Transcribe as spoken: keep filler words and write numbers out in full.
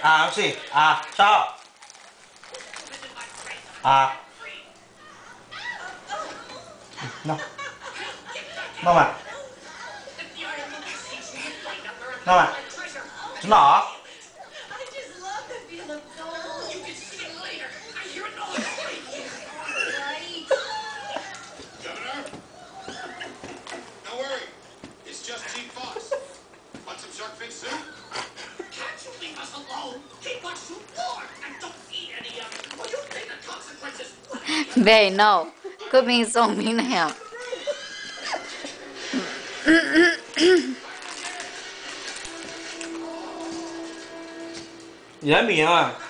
À gì? À sao? À. No. No mà. No mà. Chúng nó. They know. Quit being so mean to him. Dễ miệng à.